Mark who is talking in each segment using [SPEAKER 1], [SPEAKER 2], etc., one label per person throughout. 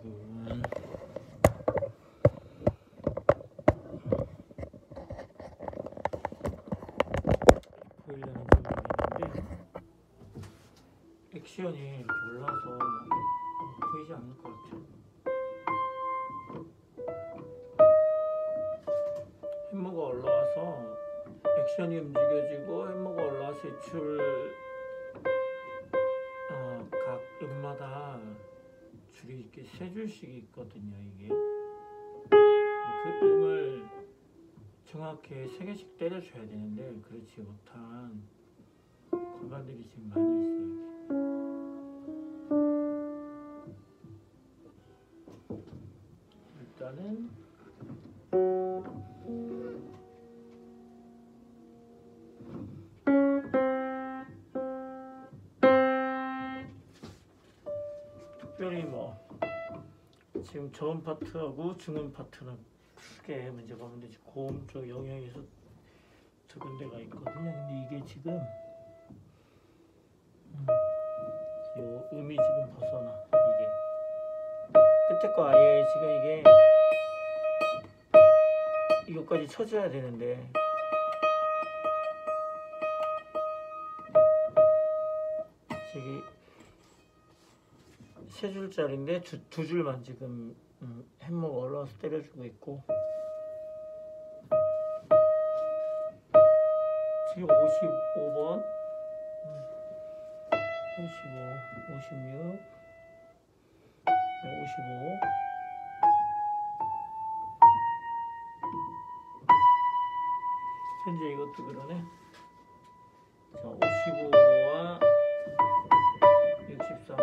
[SPEAKER 1] 여러분. 보이려는지 모르겠는데 액션이 이렇게 올라서 보이지 않을 것 같아요. 햄머가 올라와서 액션이 움직여지고 햄머가 올라와서 각 음마다 줄이 이렇게 세 줄씩 있거든요. 이게 그 음을 정확히 세 개씩 때려줘야 되는데 그렇지 못한 건반들이 지금 많이 있어요. 일단은 특별히 지금 저음 파트하고 중음 파트는 크게 문제가 없는데 고음 쪽 영역에서 적은 데가 있거든요. 근데 이게 지금 요 음이 지금 벗어나. 이게 끝에 거 아예 지금 이게 이것까지 쳐줘야 되는데 저기 세 줄짜리인데 두 줄만 지금 햄머가 올라와서 때려주고 있고 지금 55번 55, 56 55 현재 이것도 그러네. 자, 55와 63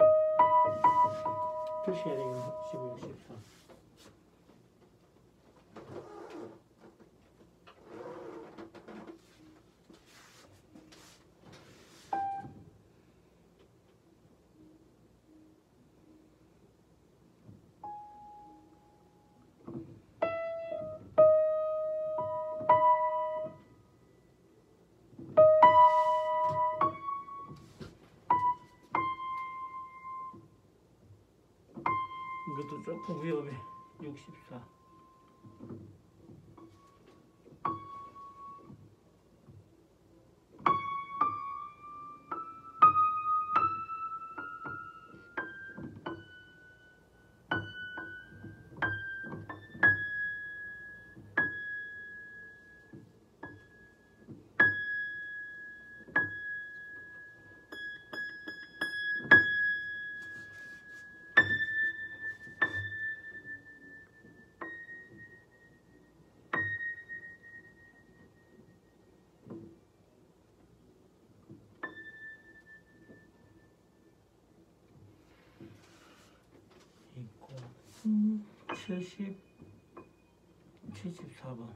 [SPEAKER 1] 표시해야 되겠네. 55, 63 이것도 조금 위험해. 64 있고 74번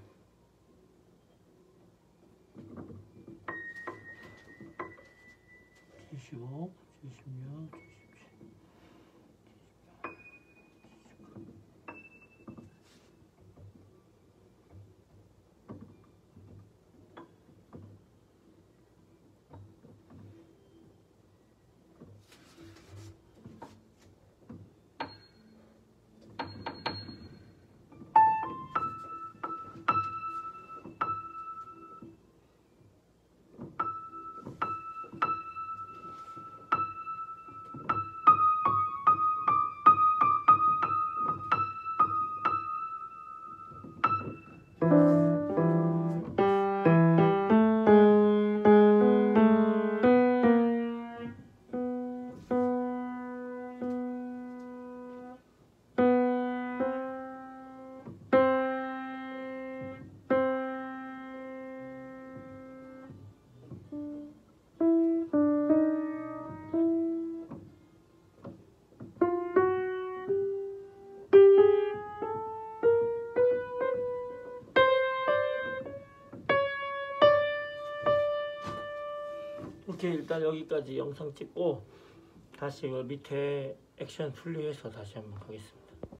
[SPEAKER 1] 75, 76, 77 오케이, 일단 여기까지 영상 찍고 다시 밑에 액션 분리해서 다시 한번 가겠습니다.